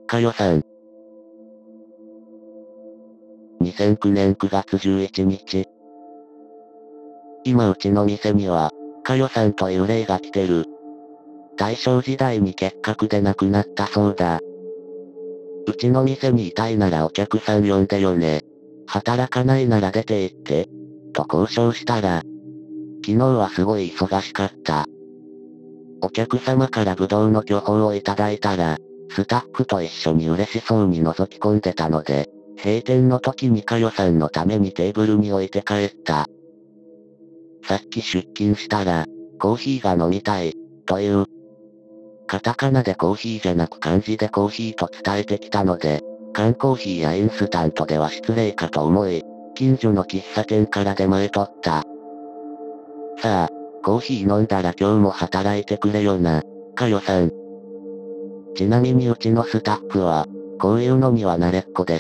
かよさん。2009年9月11日。今うちの店には、かよさんという霊が来てる。大正時代に結核で亡くなったそうだ。うちの店にいたいならお客さん呼んでよね。働かないなら出て行って。と交渉したら、昨日はすごい忙しかった。お客様からブドウの巨峰をいただいたら、スタッフと一緒に嬉しそうに覗き込んでたので、閉店の時にかよさんのためにテーブルに置いて帰った。さっき出勤したら、コーヒーが飲みたい、という。カタカナでコーヒーじゃなく漢字でコーヒーと伝えてきたので、缶コーヒーやインスタントでは失礼かと思い、近所の喫茶店から出前取った。さあ、コーヒー飲んだら今日も働いてくれよな、かよさん。ちなみにうちのスタッフは、こういうのには慣れっこです。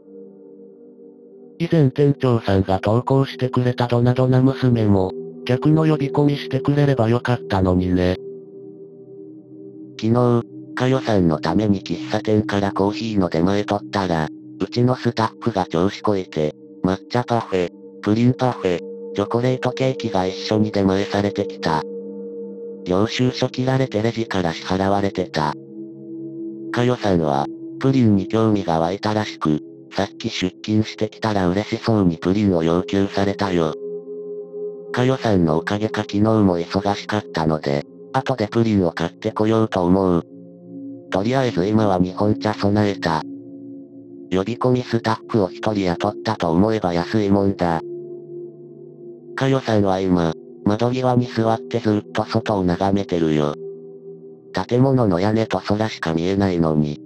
以前店長さんが投稿してくれたドナドナ娘も、客の呼び込みしてくれればよかったのにね。昨日、かよさんのために喫茶店からコーヒーの出前取ったら、うちのスタッフが調子こいて、抹茶パフェ、プリンパフェ、チョコレートケーキが一緒に出前されてきた。領収書切られてレジから支払われてた。かよさんは、プリンに興味が湧いたらしく、さっき出勤してきたら嬉しそうにプリンを要求されたよ。かよさんのおかげか昨日も忙しかったので、後でプリンを買ってこようと思う。とりあえず今は日本茶備えた。呼び込みスタッフを一人雇ったと思えば安いもんだ。かよさんは今、窓際に座ってずっと外を眺めてるよ。建物の屋根と空しか見えないのに。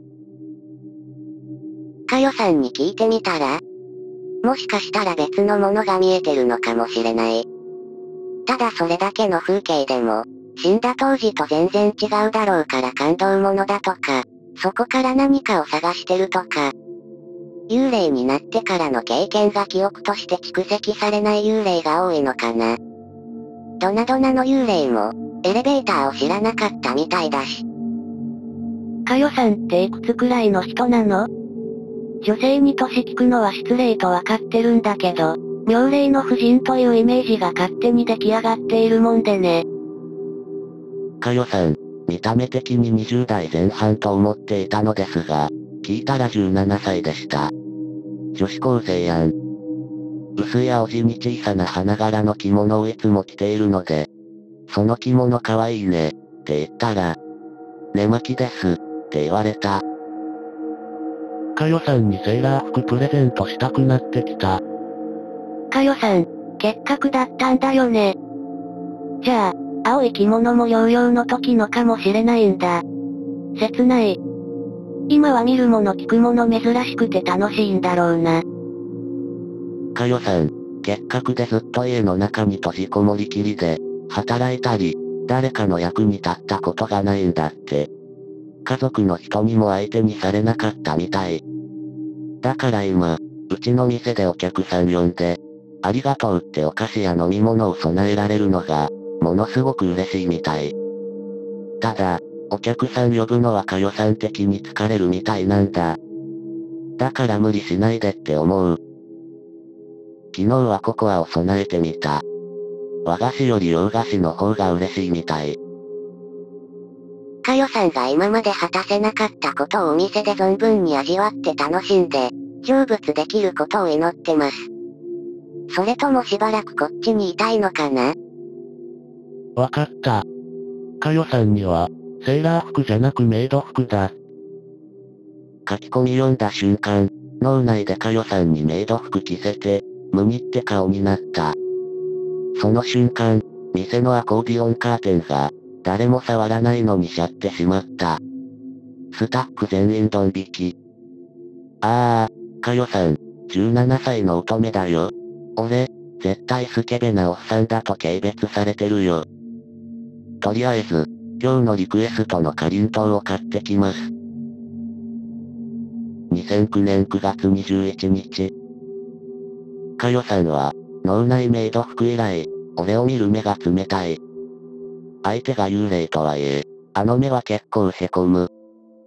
かよさんに聞いてみたら？もしかしたら別のものが見えてるのかもしれない。ただそれだけの風景でも、死んだ当時と全然違うだろうから感動ものだとか、そこから何かを探してるとか、幽霊になってからの経験が記憶として蓄積されない幽霊が多いのかな。ドナドナの幽霊も、エレベーターを知らなかったみたいだし。 かよさんっていくつくらいの人なの？女性に年聞くのは失礼とわかってるんだけど、妙齢の婦人というイメージが勝手に出来上がっているもんでね。 かよさん、見た目的に20代前半と思っていたのですが、聞いたら17歳でした。女子高生やん。薄い青地に小さな花柄の着物をいつも着ているので、その着物かわいいね、って言ったら、寝巻きです、って言われた。かよさんにセーラー服プレゼントしたくなってきた。 かよさん、結核だったんだよね。じゃあ、青い着物も療養の時のかもしれないんだ。切ない。今は見るもの聞くもの珍しくて楽しいんだろうな。 かよさん、結核でずっと家の中に閉じこもりきりで、働いたり、誰かの役に立ったことがないんだって。家族の人にも相手にされなかったみたい。だから今、うちの店でお客さん呼んで、ありがとうってお菓子や飲み物を備えられるのが、ものすごく嬉しいみたい。ただ、お客さん呼ぶのはかよさん的に疲れるみたいなんだ。だから無理しないでって思う。昨日はココアを備えてみた。和菓子より洋菓子の方が嬉しいみたい。 かよさんが今まで果たせなかったことをお店で存分に味わって楽しんで、成仏できることを祈ってます。それともしばらくこっちにいたいのかな？ わかった。かよさんには、セーラー服じゃなくメイド服だ。書き込み読んだ瞬間、脳内でかよさんにメイド服着せて、ムニって顔になった。その瞬間、店のアコーディオンカーテンが、誰も触らないのにシャってしまった。スタッフ全員ドン引き。かよさん、17歳の乙女だよ。俺、絶対スケベなおっさんだと軽蔑されてるよ。とりあえず、今日のリクエストのかりんとうを買ってきます。2009年9月21日。かよさんは、脳内メイド服以来、俺を見る目が冷たい。相手が幽霊とはいえ、あの目は結構へこむ。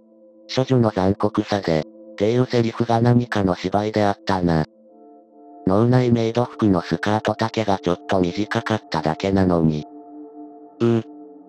処女の残酷さで、っていうセリフが何かの芝居であったな。脳内メイド服のスカート丈がちょっと短かっただけなのに。 エッ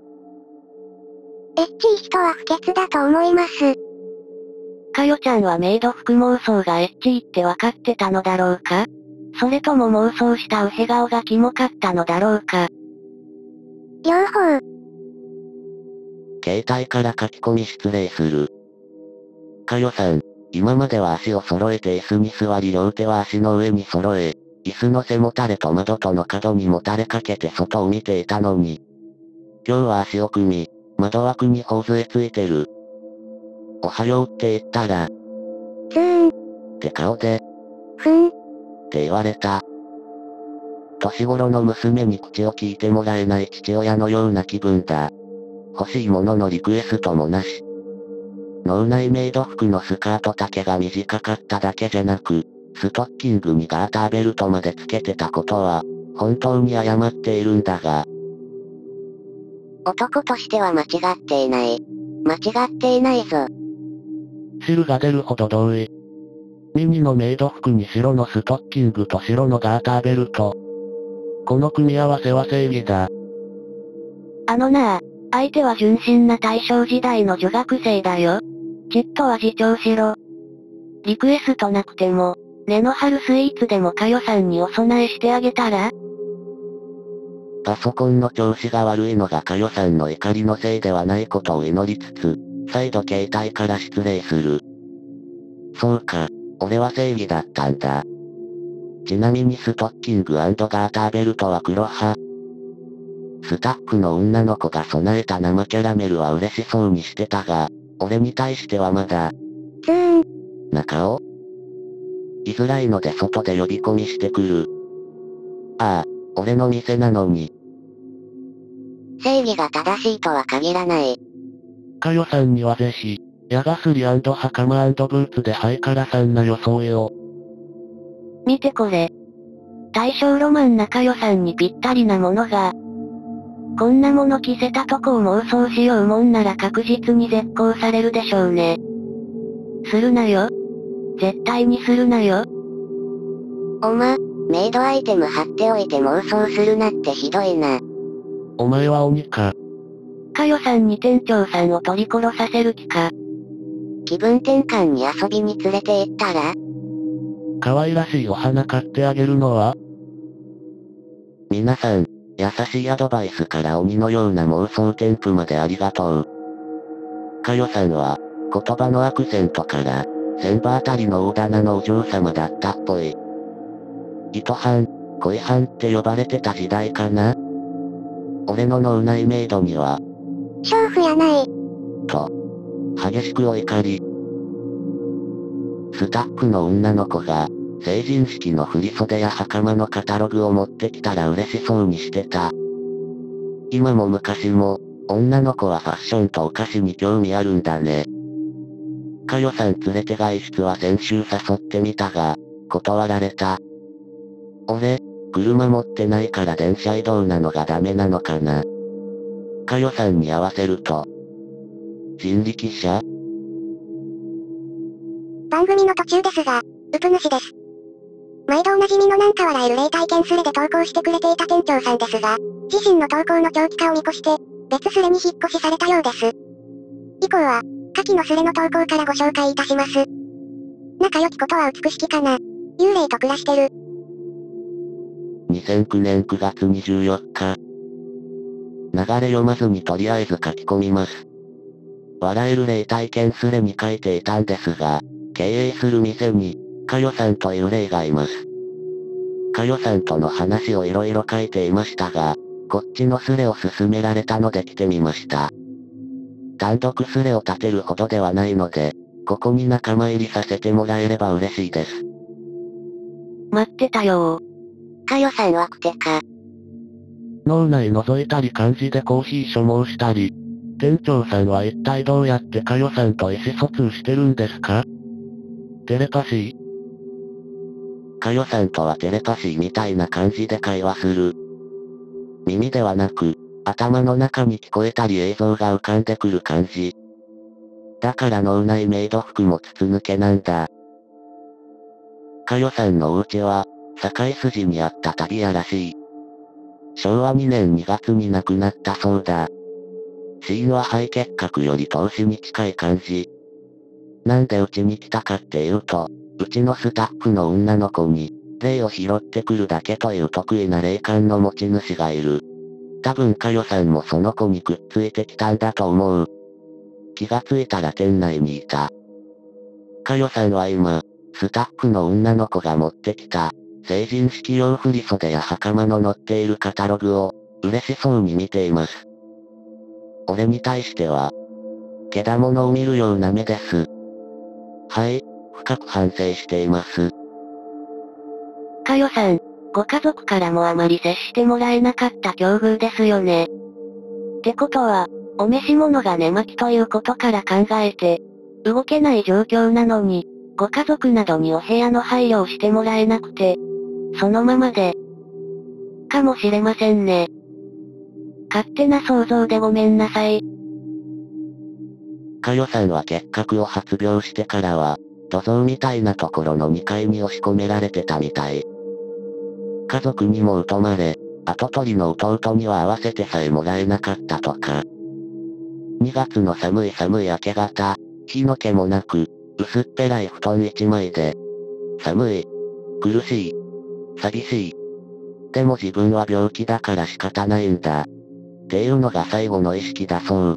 チい人は不潔だと思います。 かよちゃんはメイド服妄想がエッチいってわかってたのだろうか？それとも妄想したウヘ顔がキモかったのだろうか？ 両方。 携帯から書き込み失礼する。かよさん、今までは足を揃えて椅子に座り両手は足の上に揃え、椅子の背もたれと窓との角にもたれかけて外を見ていたのに。今日は足を組み、窓枠に頬杖ついてる。おはようって言ったら、って顔で、って言われた。年頃の娘に口を聞いてもらえない父親のような気分だ。欲しいもののリクエストもなし。脳内メイド服のスカート丈が短かっただけじゃなく、ストッキングにガーターベルトまでつけてたことは、本当に謝っているんだが。 男としては間違っていない。間違っていないぞ。 汁が出るほど同意。ミニのメイド服に白のストッキングと白のガーターベルト。この組み合わせは正義だ。 なあ、相手は純真な大正時代の女学生だよ。ちっとは自重しろ。リクエストなくても、根の張るスイーツでもかよさんにお供えしてあげたら？ パソコンの調子が悪いのがかよさんの怒りのせいではないことを祈りつつ、再度携帯から失礼する。そうか、俺は正義だったんだ。ちなみにストッキング&ガーターベルトは黒派。スタッフの女の子が備えた生キャラメルは嬉しそうにしてたが、俺に対してはまだ、な顔？居づらいので外で呼び込みしてくる。ああ、俺の店なのに。 正義が正しいとは限らない。 かよさんにはぜひ、矢がすり&袴&ブーツでハイカラさんな装いを。 見てこれ。大正ロマンなかよさんにぴったりなものが。こんなもの着せたとこを妄想しようもんなら確実に絶交されるでしょうね。するなよ。絶対にするなよ。 メイドアイテム貼っておいて妄想するなってひどいな。 お前は鬼か。 かよさんに店長さんを取り殺させる気か。 気分転換に遊びに連れて行ったら？ 可愛らしいお花買ってあげるのは？皆さん、優しいアドバイスから鬼のような妄想添付までありがとう。かよさんは、言葉のアクセントから、千葉あたりの大棚のお嬢様だったっぽい。糸班、恋班って呼ばれてた時代かな？俺の脳内メイドには、 娼婦やない。 と、激しくお怒り。スタッフの女の子が、成人式の振袖や袴のカタログを持ってきたら嬉しそうにしてた。今も昔も、女の子はファッションとお菓子に興味あるんだね。かよさん連れて外出は先週誘ってみたが、断られた。俺、車持ってないから電車移動なのがダメなのかな。かよさんに合わせると。人力車？ 番組の途中ですが、うぷ主です。毎度おなじみのなんか笑える霊体験スレで投稿してくれていた店長さんですが、自身の投稿の長期化を見越して、別スレに引っ越しされたようです。以降は、下記のスレの投稿からご紹介いたします。仲良きことは美しきかな。幽霊と暮らしてる。 2009年9月24日。流れ読まずにとりあえず書き込みます。笑える霊体験スレに書いていたんですが、経営する店に、かよさんという霊がいます。かよさんとの話をいろいろ書いていましたが、こっちのスレを勧められたので来てみました。単独スレを立てるほどではないので、ここに仲間入りさせてもらえれば嬉しいです。 待ってたよー。かよさんはくてか。 脳内覗いたり漢字でコーヒー所望したり、店長さんは一体どうやってかよさんと意思疎通してるんですか？テレパシー？かよさんとはテレパシーみたいな感じで会話する。耳ではなく、頭の中に聞こえたり映像が浮かんでくる感じ。 だから脳内メイド服も筒抜けなんだ。かよさんのお家は、堺筋にあった旅屋らしい。昭和2年2月に亡くなったそうだ。死因は肺結核より凍死に近い感じ。なんでうちに来たかっていうと、うちのスタッフの女の子に、霊を拾ってくるだけという得意な霊感の持ち主がいる。多分かよさんもその子にくっついてきたんだと思う。気がついたら店内にいた。かよさんは今、スタッフの女の子が持ってきた、成人式用振袖や袴の載っているカタログを、嬉しそうに見ています。俺に対しては、けだものを見るような目です。はい、深く反省しています。 かよさん、ご家族からもあまり接してもらえなかった境遇ですよね。ってことは、お召し物が寝巻きということから考えて、動けない状況なのに、ご家族などにお部屋の配慮をしてもらえなくて、そのままで、かもしれませんね。勝手な想像でごめんなさい。 かよさんは結核を発病してからは、土蔵みたいなところの2階に押し込められてたみたい。家族にも疎まれ、跡取りの弟には会わせてさえもらえなかったとか。2月の寒い明け方、火の気もなく、薄っぺらい布団1枚で、寒い、苦しい、寂しい。でも自分は病気だから仕方ないんだ。っていうのが最後の意識だそう。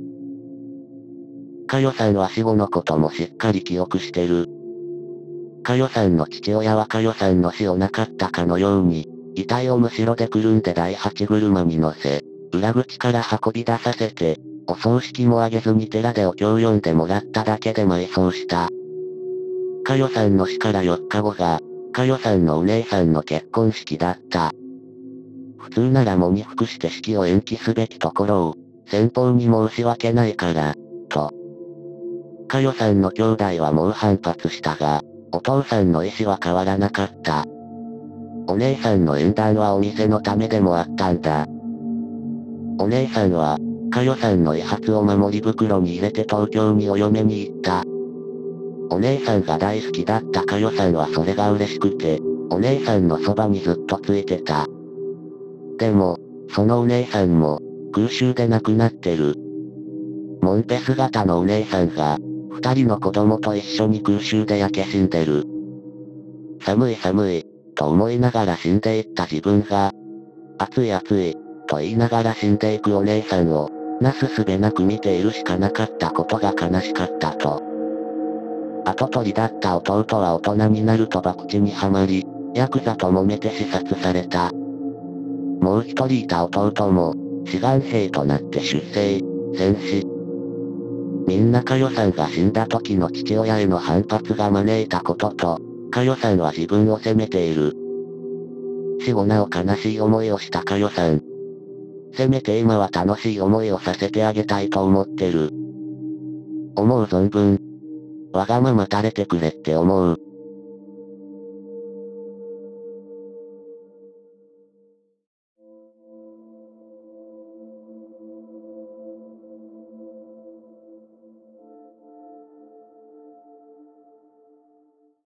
かよさんは死後のこともしっかり記憶してる。かよさんの父親はかよさんの死をなかったかのように、遺体をむしろでくるんで第8車に乗せ、裏口から運び出させて、お葬式もあげずに寺でお経を読んでもらっただけで埋葬した。かよさんの死から4日後が、かよさんのお姉さんの結婚式だった。普通なら喪に服して式を延期すべきところを、先方に申し訳ないから、と。かよさんの兄弟はもう反発したが、お父さんの意思は変わらなかった。お姉さんの縁談はお店のためでもあったんだ。お姉さんは、かよさんの遺髪を守り袋に入れて東京にお嫁に行った。お姉さんが大好きだったかよさんはそれが嬉しくて、お姉さんのそばにずっとついてた。でも、そのお姉さんも、空襲で亡くなってる。モンペ姿のお姉さんが、2人の子供と一緒に空襲で焼け死んでる。寒い、と思いながら死んでいった自分が、暑い、と言いながら死んでいくお姉さんを、なすすべなく見ているしかなかったことが悲しかったと。跡取りだった弟は大人になると博打にはまり、ヤクザと揉めて刺殺された。もう一人いた弟も、志願兵となって出征、戦死。みんなかよさんが死んだ時の父親への反発が招いたことと、かよさんは自分を責めている。死後なお悲しい思いをしたかよさん。せめて今は楽しい思いをさせてあげたいと思ってる。思う存分。わがまま垂れてくれって思う。